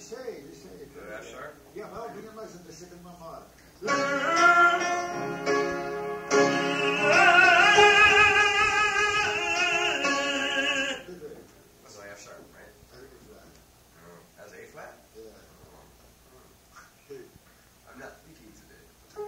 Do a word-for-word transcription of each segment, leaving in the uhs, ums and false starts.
sei, li sei. Do F sharp? Yeah, ma vinha mais a terceira uma hora. That's an F sharp, right? Oh, that's A flat? Yeah. I'm not thinking today.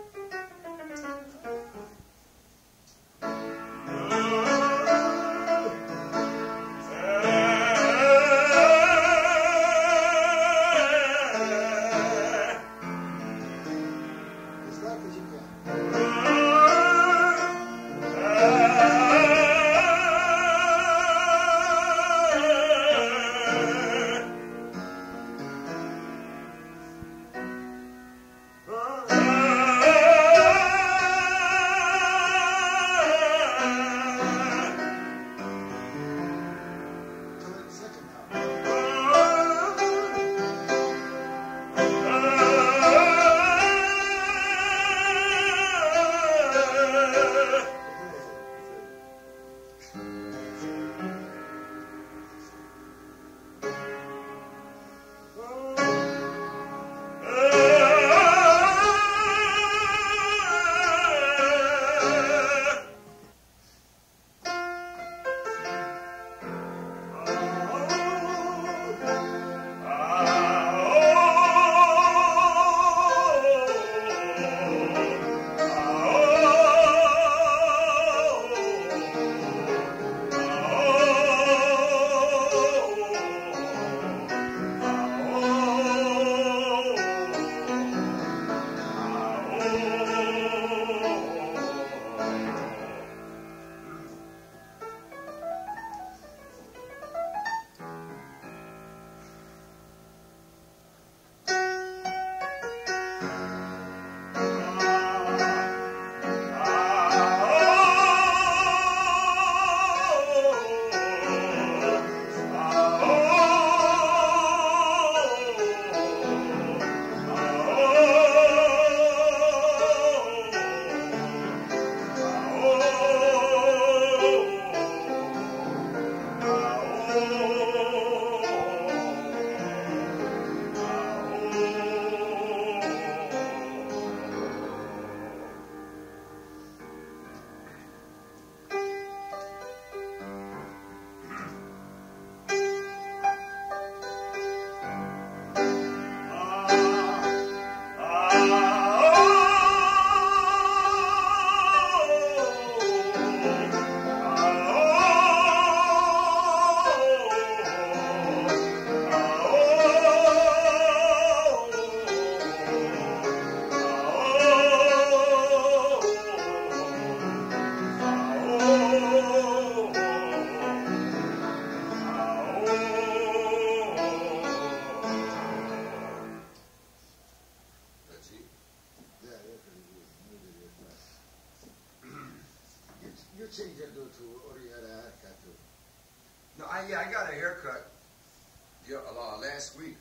No, I, yeah, I got a haircut the, uh, last week,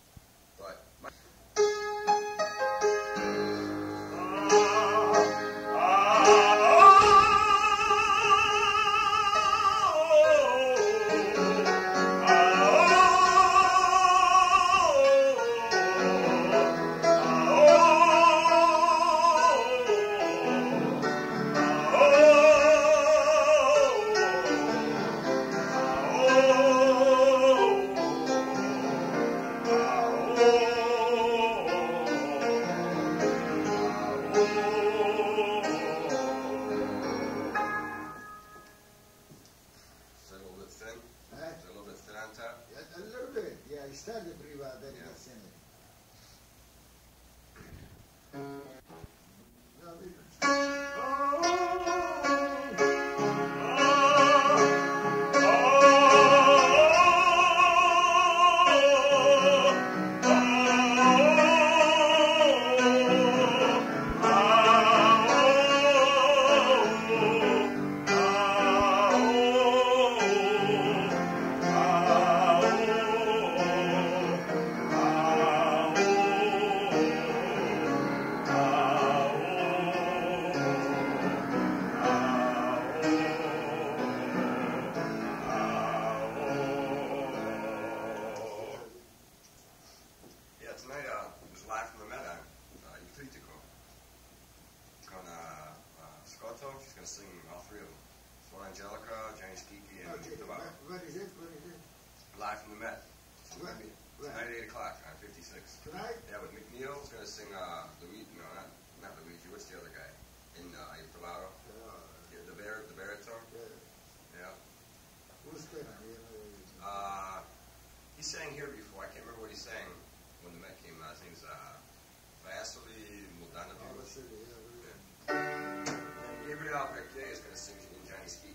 but my oh, alto. She's going to sing all three of them. So Angelica, Johnny Skiki, and Okay, Tomorrow. when is it? When is it? Live from the Met. When? When? Tonight at eight o'clock on fifty-six. Tonight? Yeah, with McNeil's going to sing uh, Luigi. No, not not Luigi. What's the other guy? In uh, Tobacco? Uh, Yeah, the bar the baritone. yeah. Yeah. Who's there? You know, Uh, he sang here before. I can't remember what he sang when the Met came out. His name's uh, Vasily Muldanov. oh, let's see, yeah, And Gabriel Becquet is going to sing in Johnny Ski.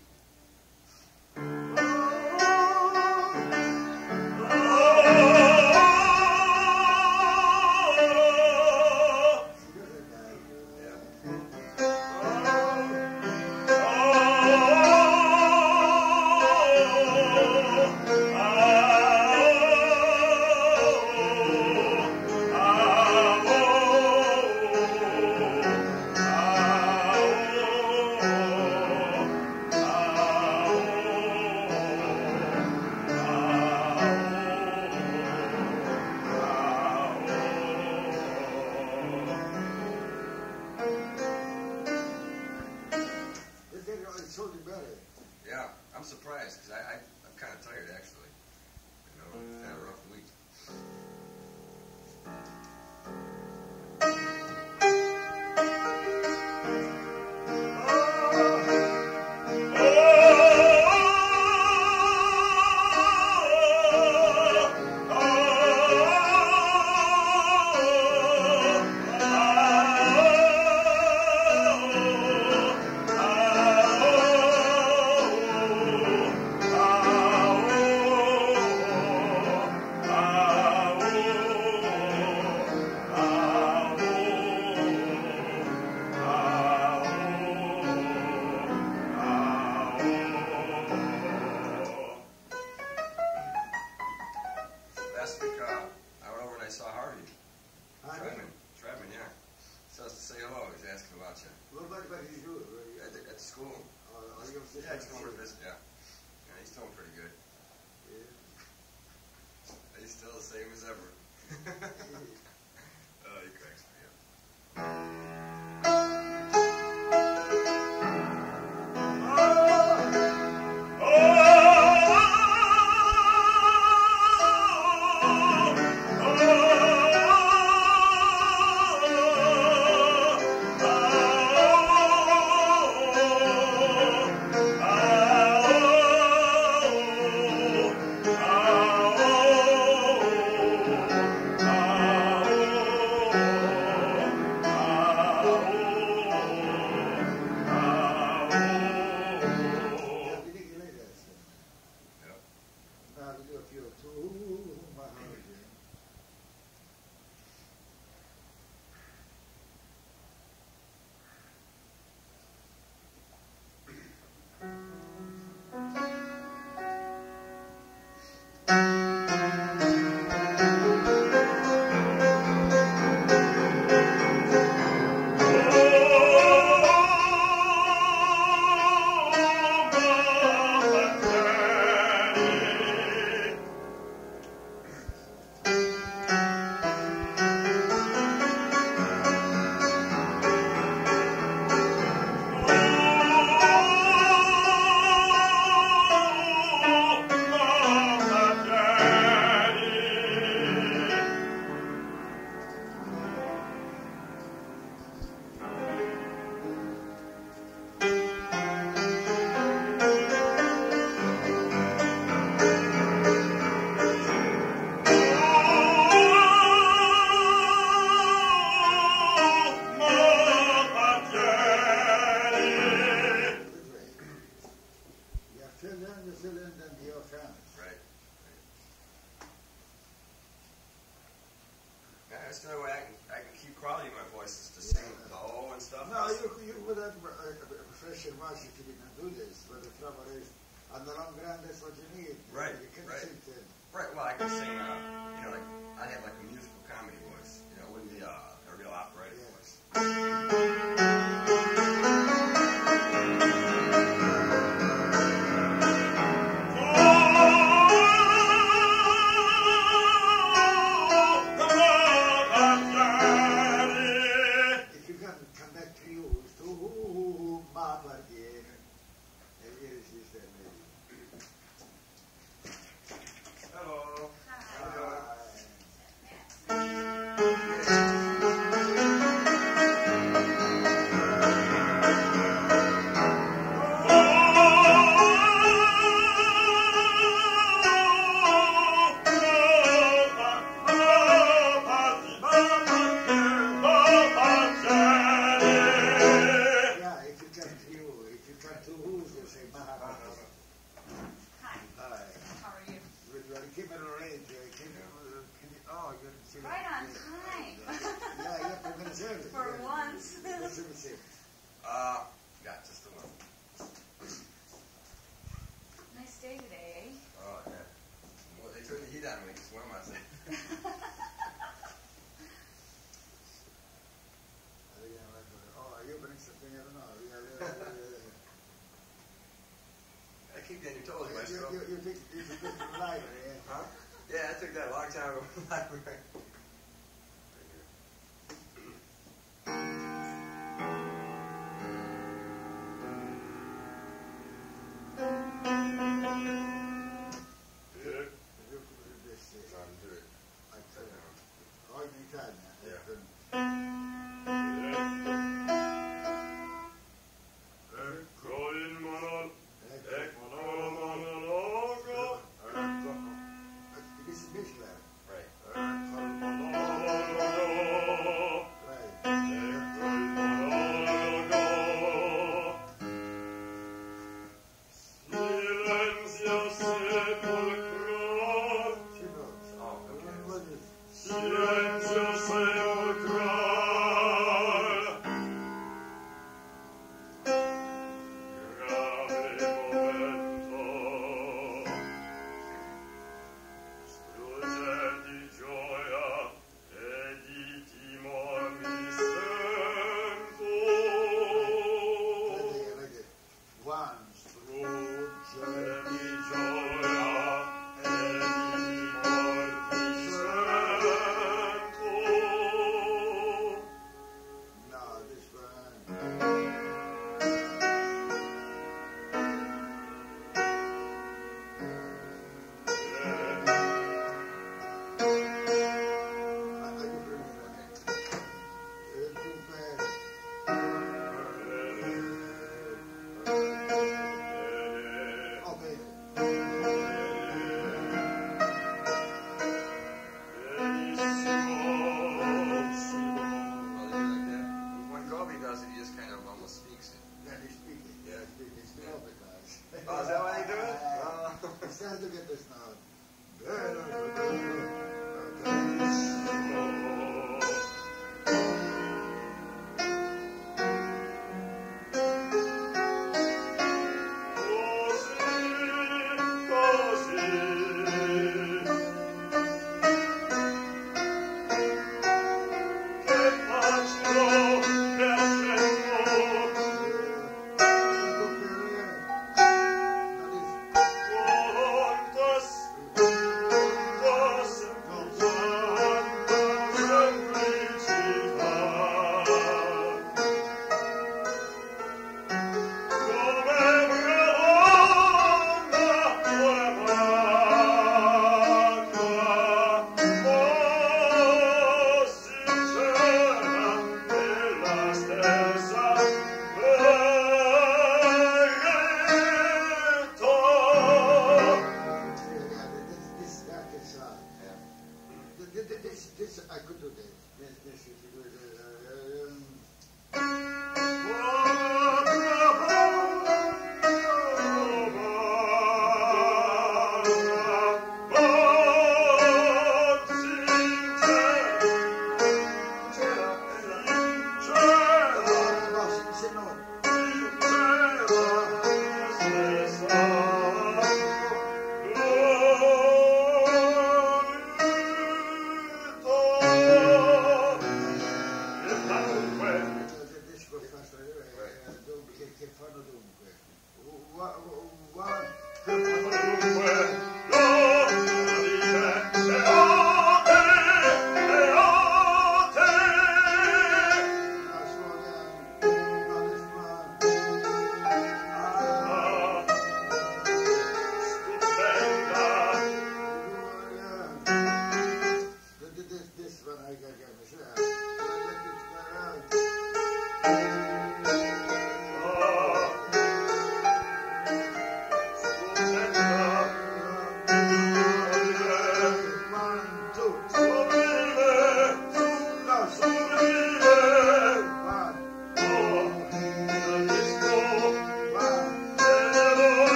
Yeah, I'm surprised because I, I, I'm kind of tired actually. You know, it's kind of a rough week. Last week, uh, I went over and I saw Harvey. Treadman. Treadman, yeah. So to say hello, he's asking about you. What about what did you do? At the, at the school. Oh, are you Yeah, he's going to visit, yeah. Yeah, he's doing pretty good. Yeah. He's still the same as ever. Oh, he cracks me up. That's the only way I can, I can keep quality in my voice is to sing low and stuff. No, you, you would have a, a fresher voice if you didn't do this, but the trouble is, on the long run, that's what you need. Right, You can right. sing to Right, well, I can sing, uh, you know, like, I have like a musical comedy voice. You know, it wouldn't be uh, a real operatic Yeah. voice. If you can come back to you, to Right on time. Yeah, you're two minutes early. For yeah. once. Let's see, let's see. Uh, yeah, just a little. Nice day today, eh? Oh, yeah. Well, they took the heat on me to swim, I said. Oh, you bring something, I don't know. Yeah, yeah, yeah, yeah. I keep getting your toes, You, Maestro. you, you, took, you took it from the library, yeah? Huh? Yeah, I took that a long time ago from the library. Right.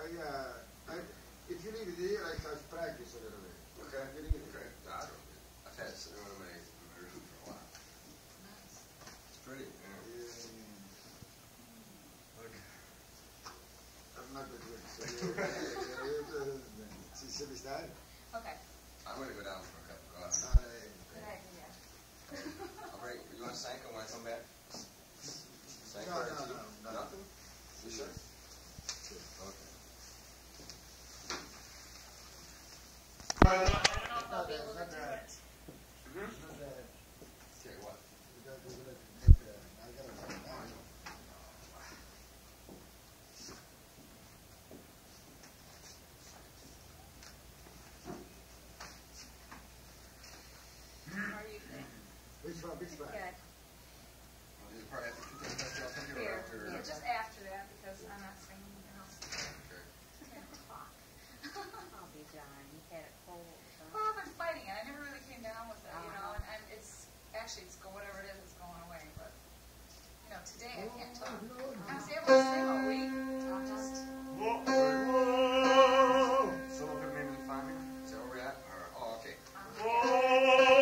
I, uh, I, if you leave it here, I can practice a little bit. Okay. You leave it Okay. here. No, I don't. I've had it sitting on my, in my room for a while. Nice. It's pretty. Yeah. Yeah. Okay. I'm not good with it. So, shall we start? Okay. I'm going to go down for a cup of coffee. All right. Good idea. I'll break. You want Sanko when I come back? Sanko No, or no, tea? no, no. Nothing? You sure? Sure. Okay. I don't know if I'll be able to do it. Mm-hmm. Not bad. Okay, what? We got to do it. I got to find out. How are you today? Which one? Which one? Good. Well, these are probably after two things I'll take you Here. after. Yeah, just after that because I'm not singing the house. Okay. ten o'clock. I'll be darned. You had it cold. Huh? Well, I've been fighting it. I never really came down with it, you know, and, and it's actually, it's go whatever it is, it's going away. But, you know, today I can't talk. I was able to sing all week. I'm just, Someone could maybe find me? Is that where we're at? Or, oh, okay. um,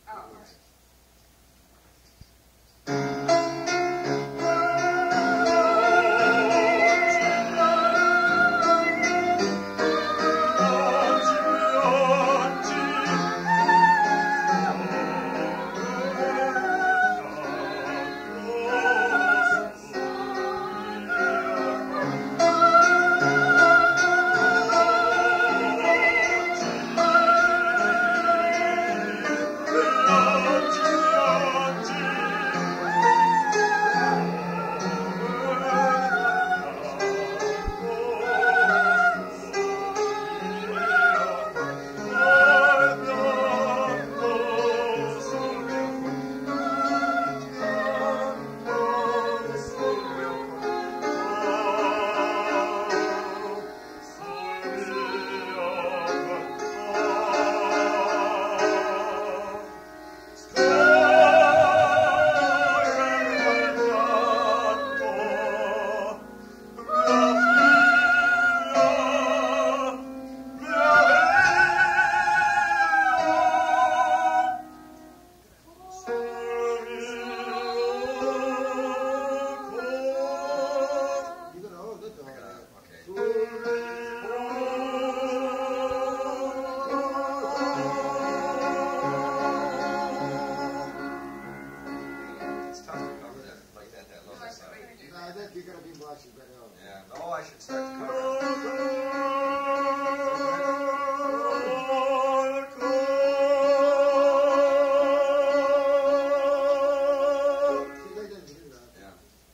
Okay. Oh, all right. that you're going to be watching very often. Yeah. Oh, I should start to cover. Yeah.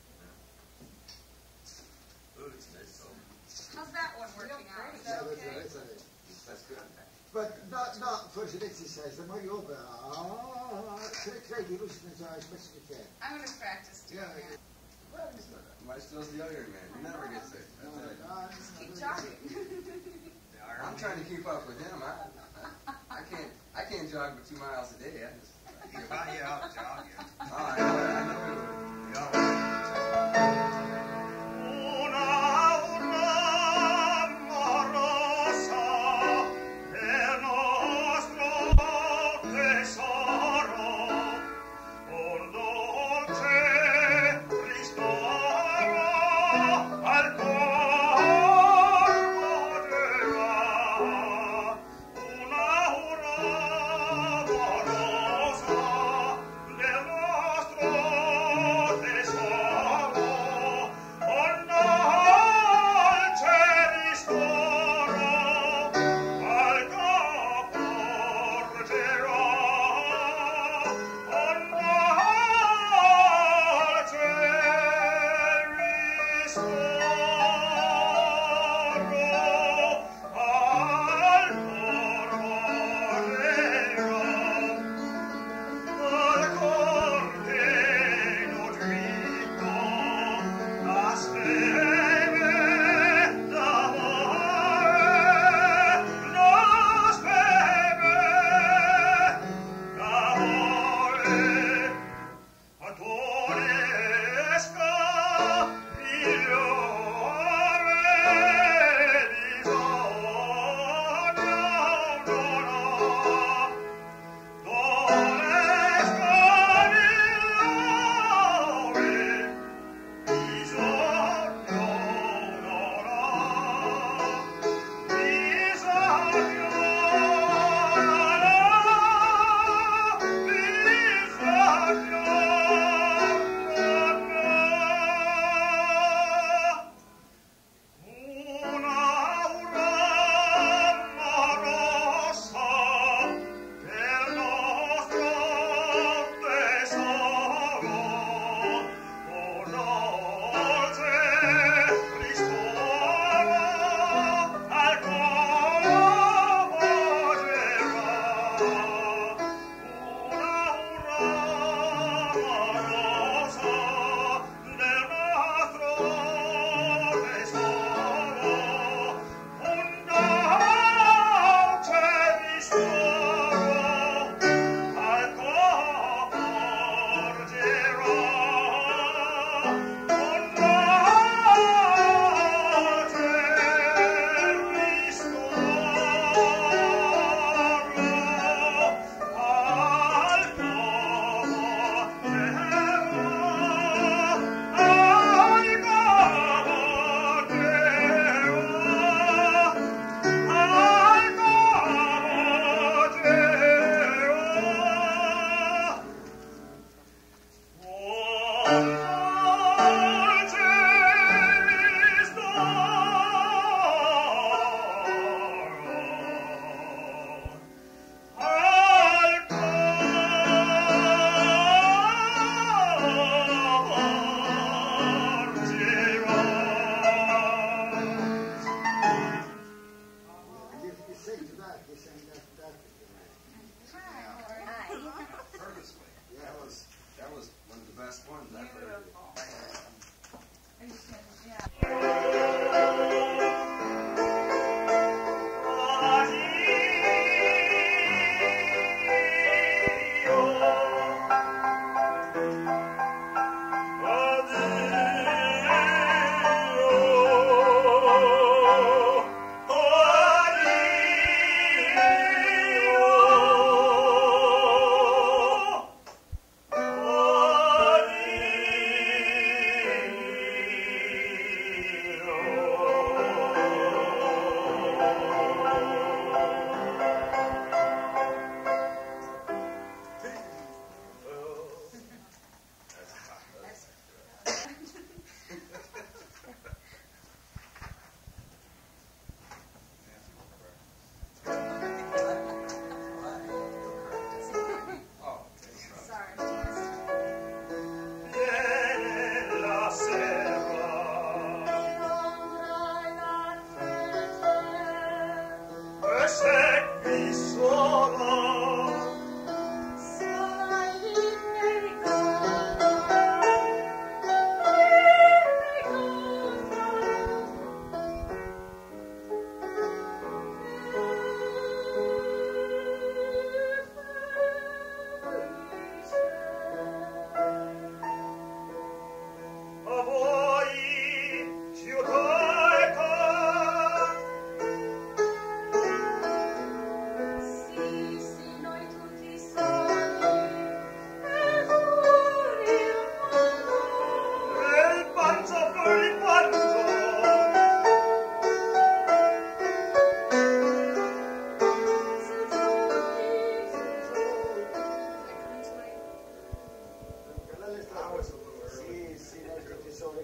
Yeah. Ooh, it's nice. So. How's that one working out? Is that okay? That's good. But not, not for the exercise, the more you open, ah, try to loosen it as much as you can. I'm going to practice doing Yeah. that. Well, my still's the other man. You never get sick. No, That's it. no, Just keep no, jogging. I'm trying to keep up with him. I, I, I can't. I can't jog but two miles a day. I just. You're about you out jogging. Oh, I know it. I know it.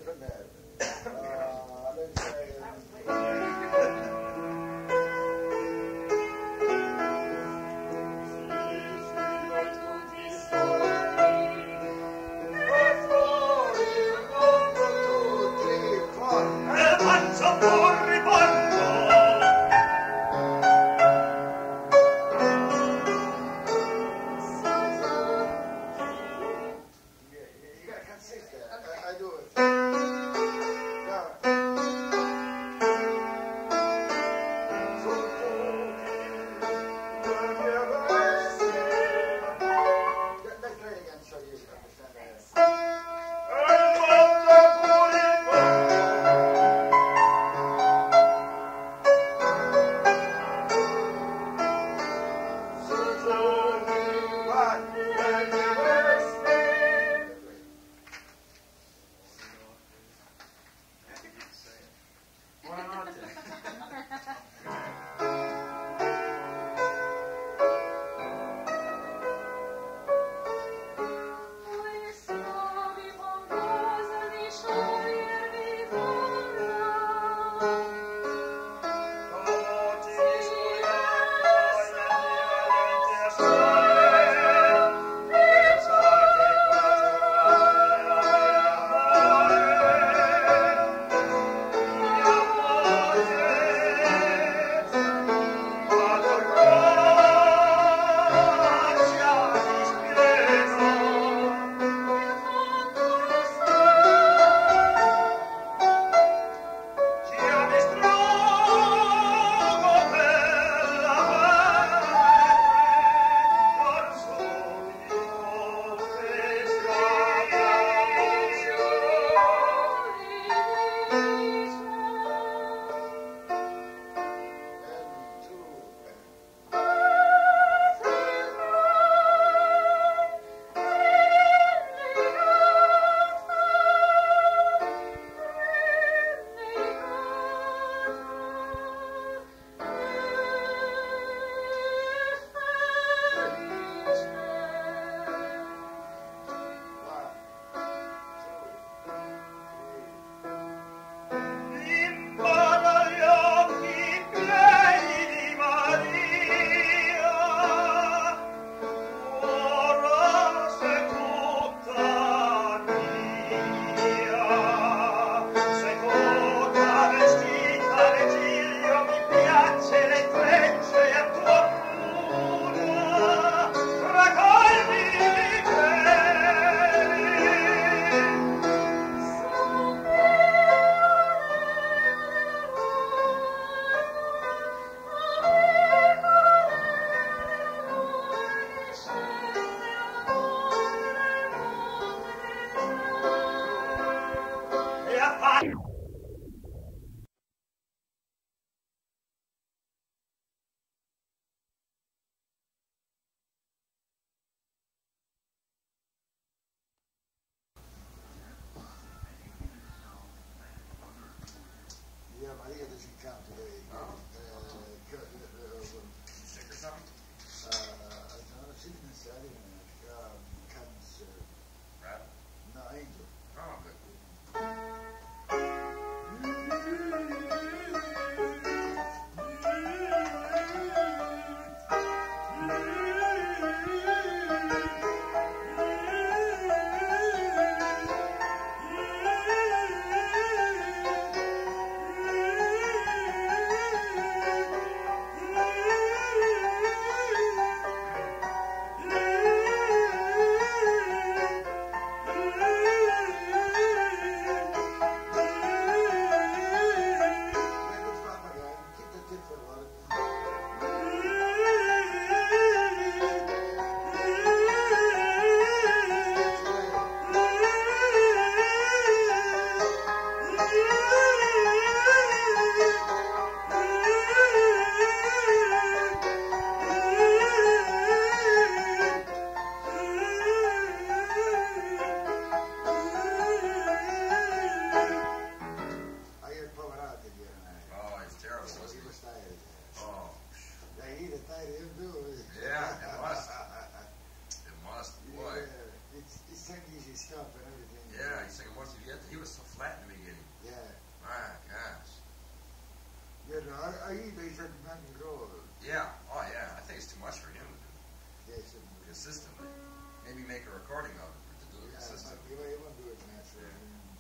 from there. Uh, let's say. Right? No, angel. Oh, good. Aida is a man role. Yeah. Oh, yeah. I think it's too much for him to do Yes, consistently. Maybe make a recording of it to do it yeah, consistently. ma io non do it naturally.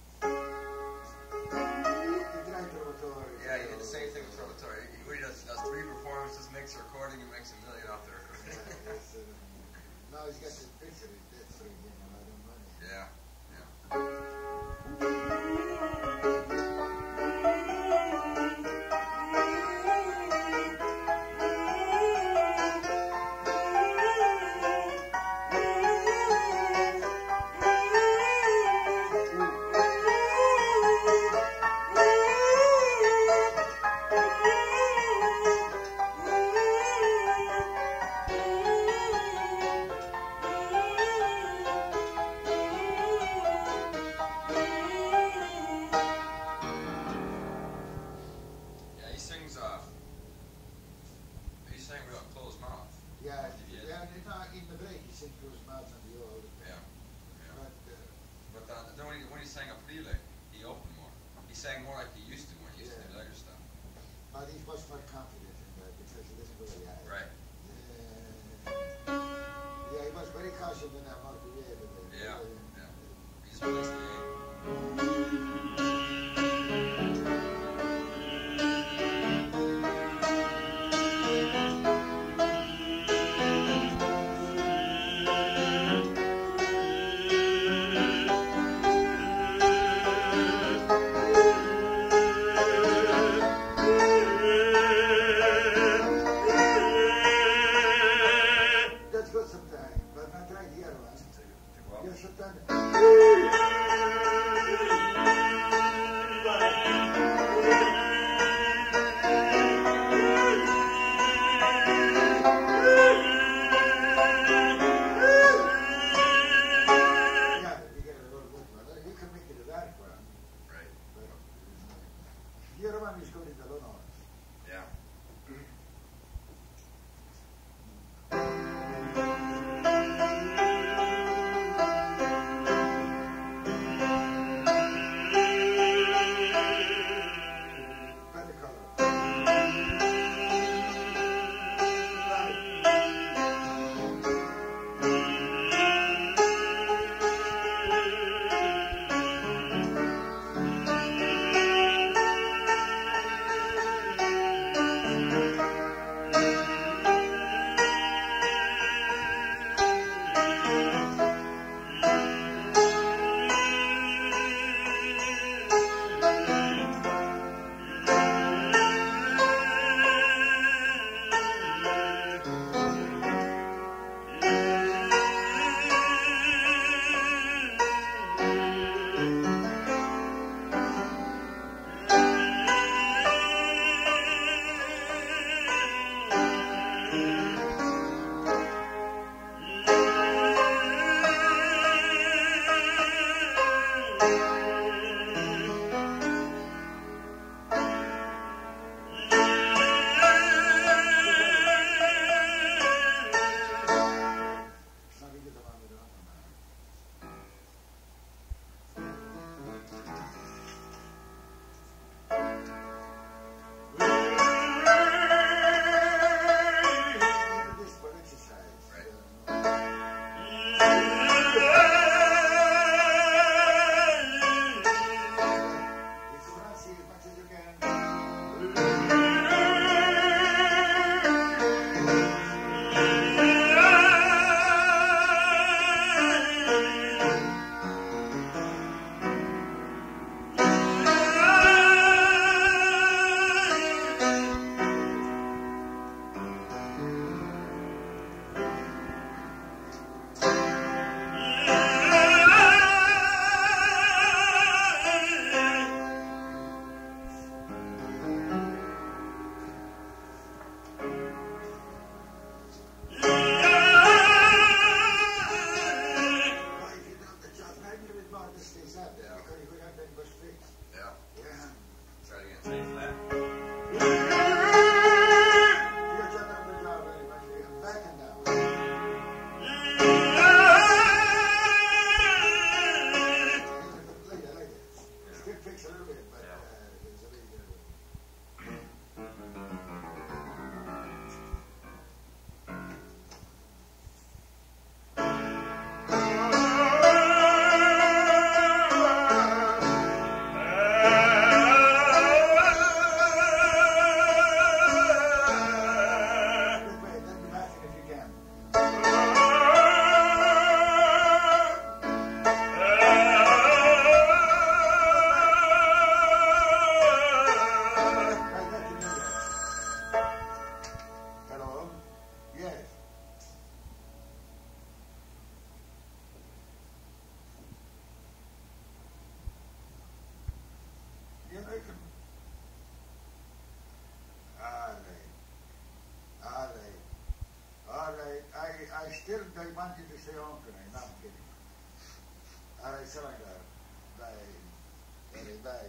Yeah, he did the same thing with Trovatore. He, he does, does three performances, makes a recording, and makes a million off the recording. Yeah, yes, uh, now he's got his picture. That's bringing him a lot of money. Yeah, yeah. still dai mangi di sei onkene, no, I'm kidding. Alright, Saranga, dai, dai, dai.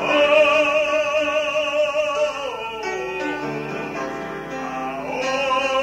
Oh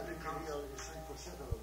That becomes io il cinque secolo.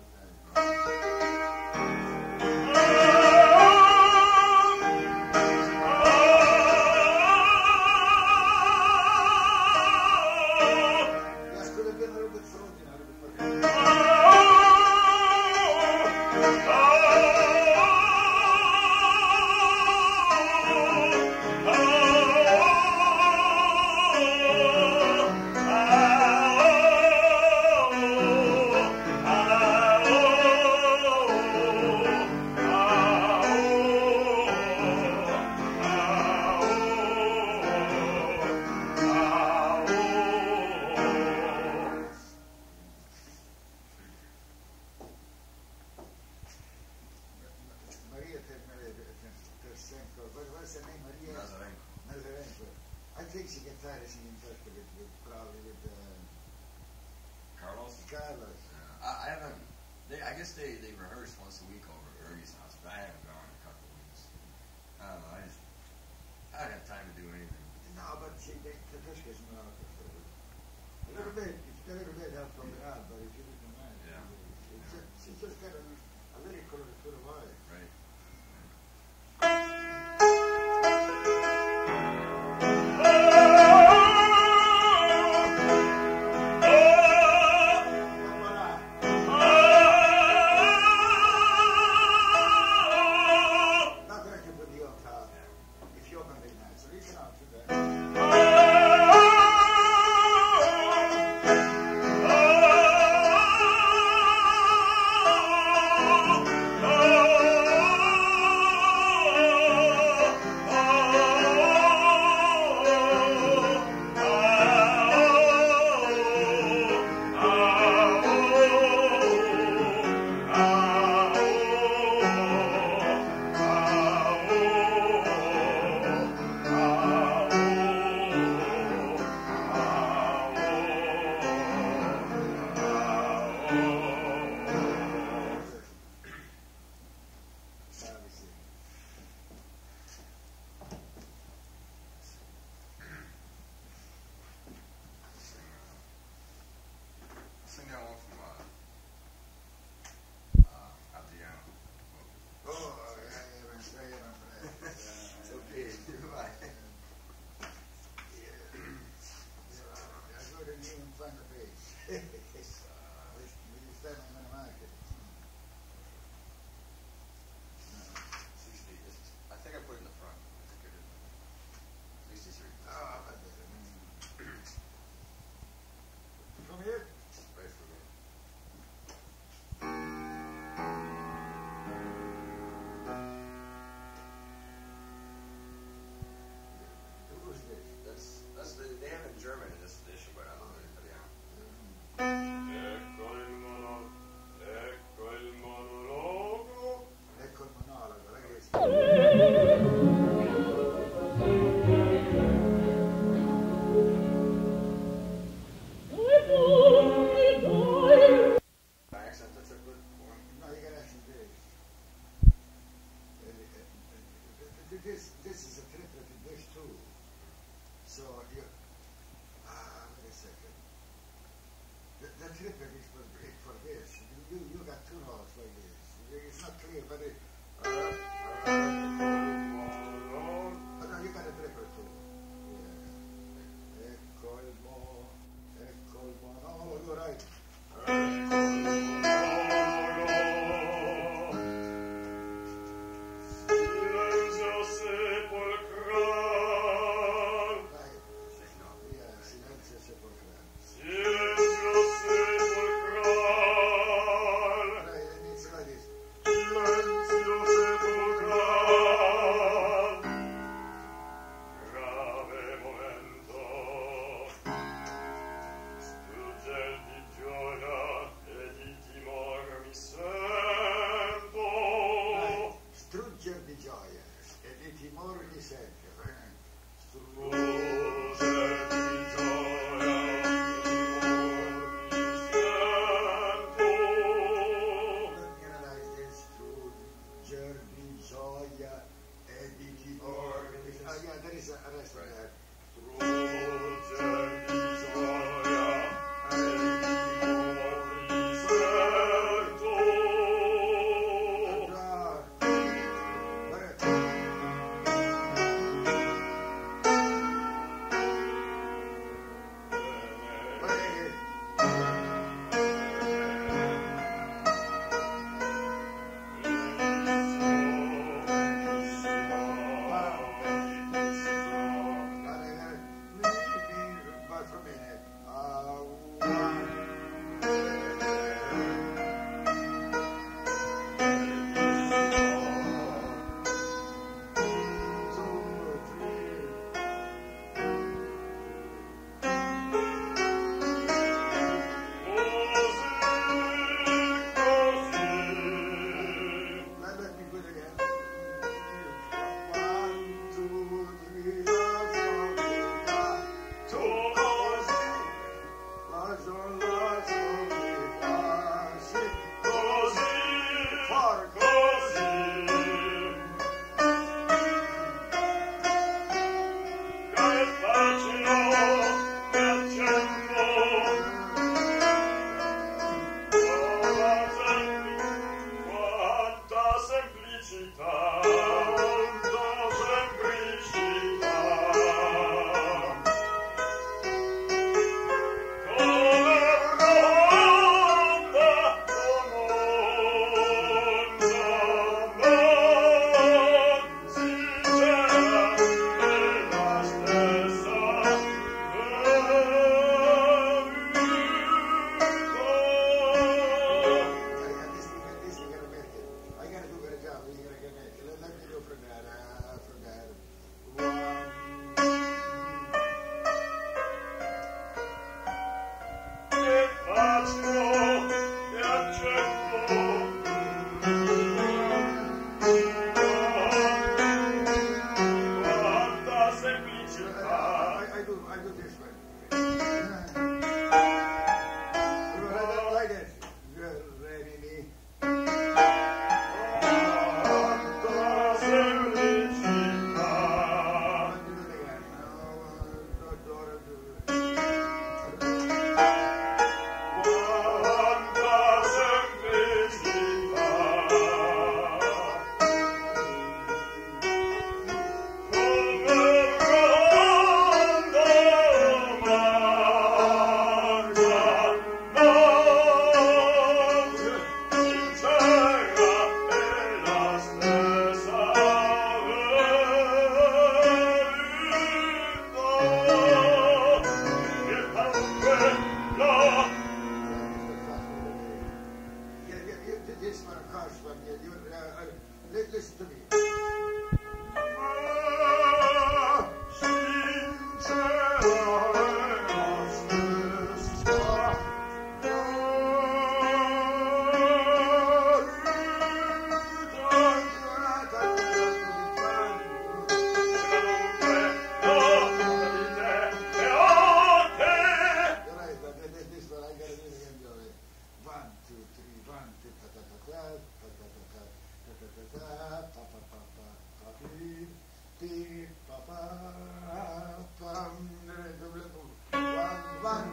Silenzio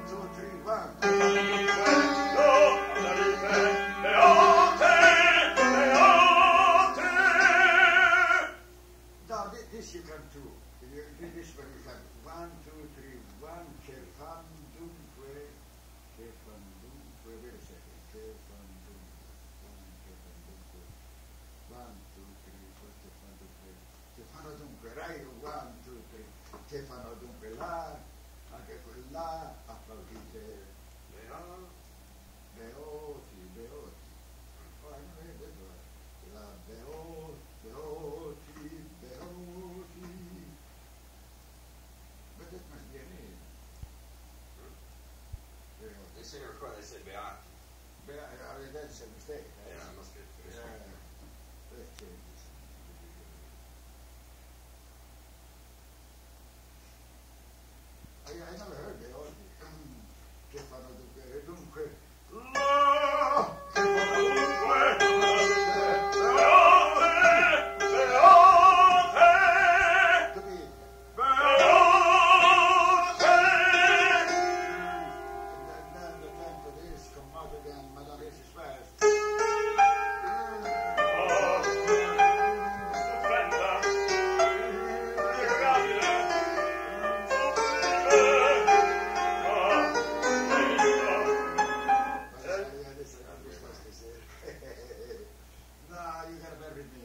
two, three, one. No, thi- this you can do. You- This one you can. One, two, three, one. Che fan dunque. Che fan dunque. Wait a second. Che fan dunque. One, che fan dunque. One, two, three, four. Che fan dunque. Che fanno dunque. Right? One, two, three. Che fanno dunque là. Anche quella. Applaudite. Beoti, beoti. Oh, non è detto. La beoti, beoti, beoti. But that must be a name. Beoti. They sing a record, they say Beati. Be- I mean, that's a mistake. Yeah, it must be. Yeah. Let's change this. I, I never heard beoti. Che fanno dunque? Dunque. La! Che fanno dunque? To be. And then the tempo this come out again, Madame is fast. No, you gotta bear with me.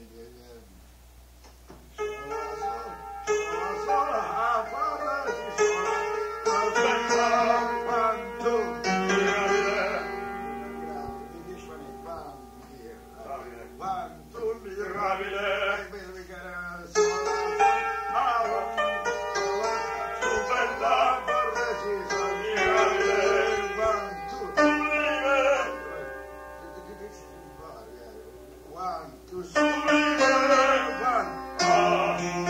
This one is one here. One, two, three. We gotta one, two, one.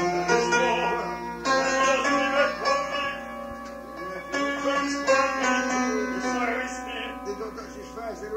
They don't touch his face. They're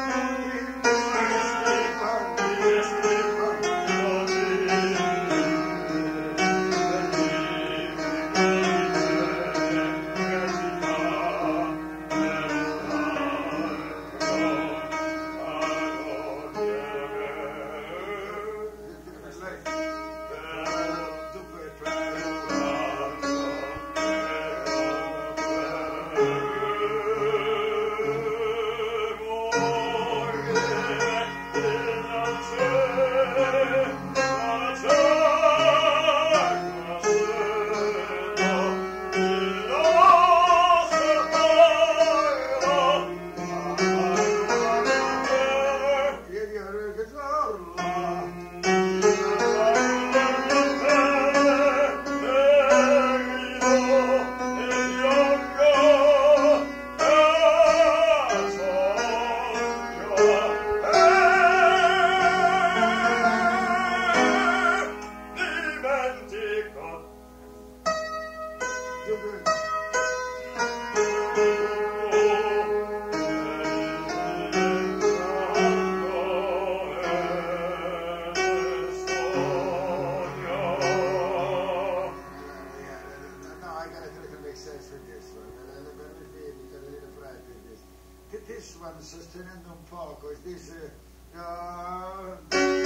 This one, sostenendo un poco, is this uh, uh,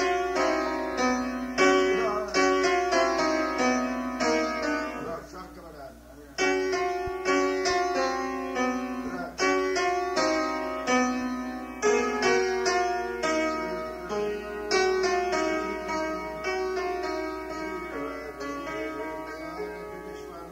no, circa banana, this one,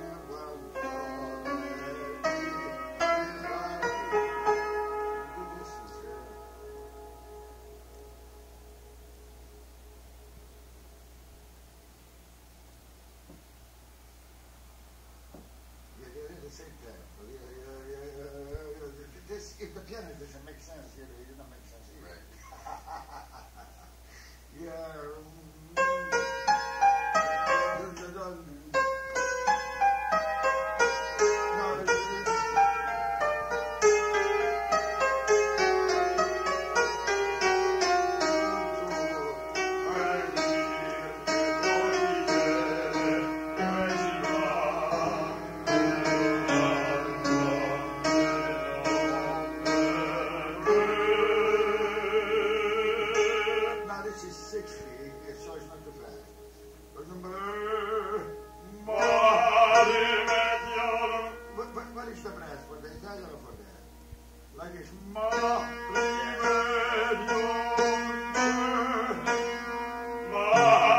like it's ma rimedio ma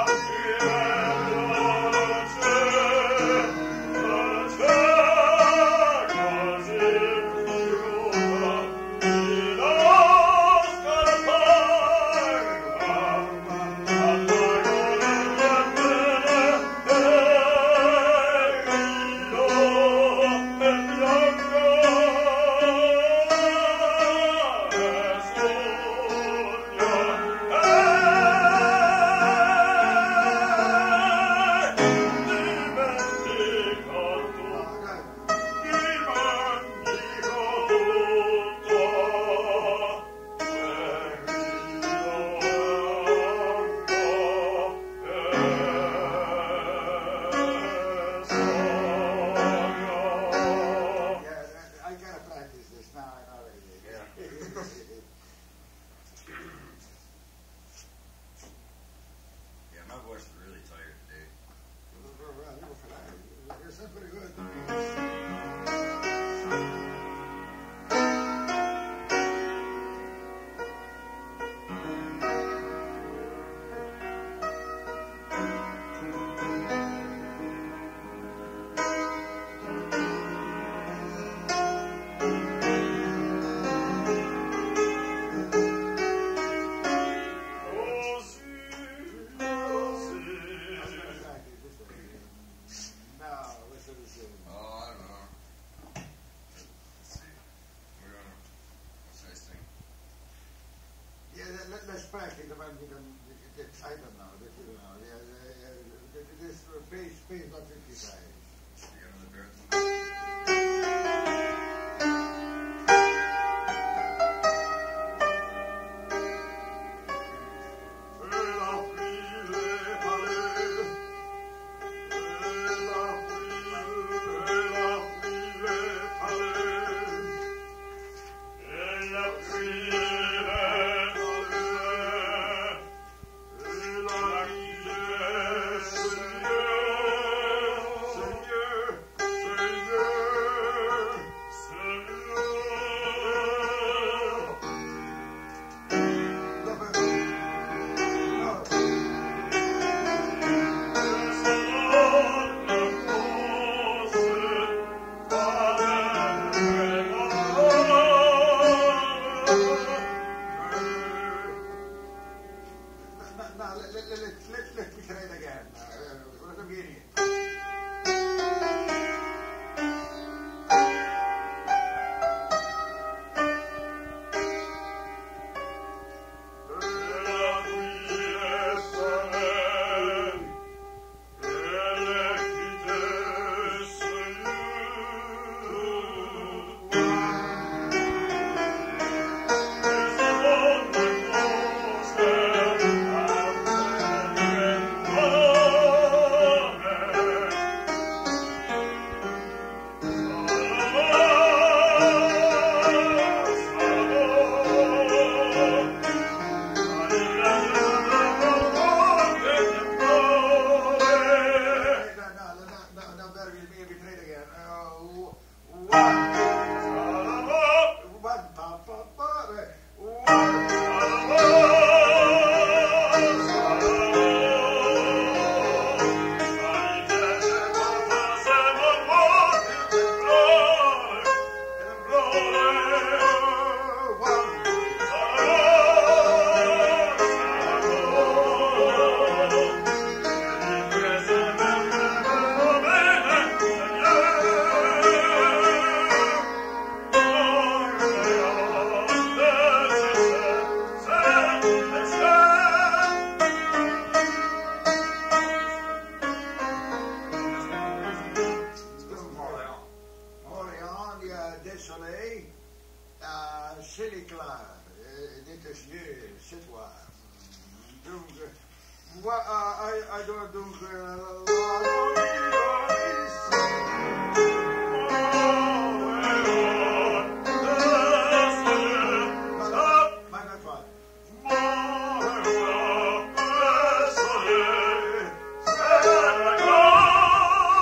practice about we can, I don't know, that you know, yeah, yeah, yeah, this bass, bass not fifty-five. You got another baritone?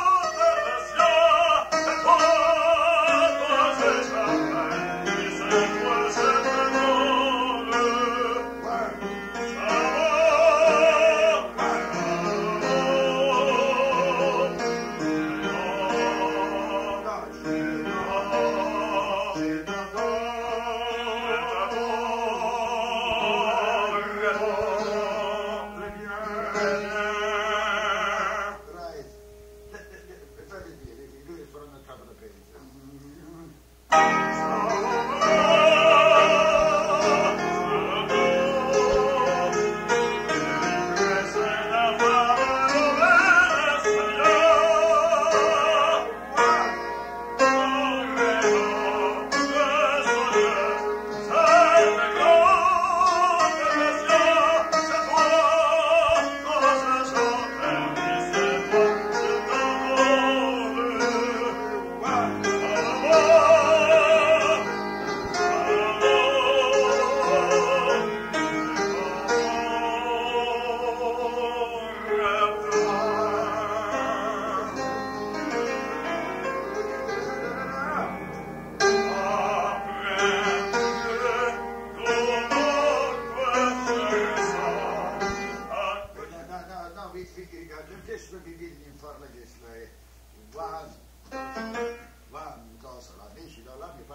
Thank you.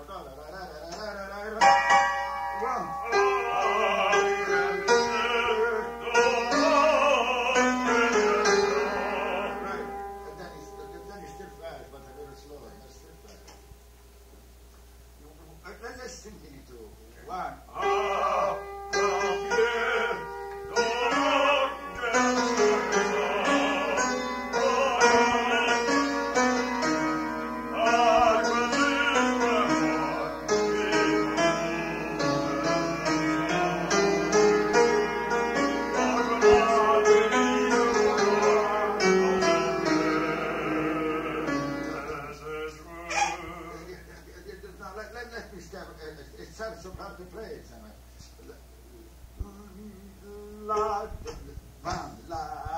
La, la, la,